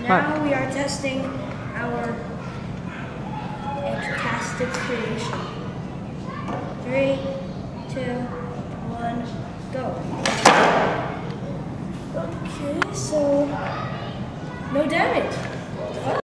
Now we are testing our Egg-tastic creation. 3, 2, 1, go. Okay, so no damage.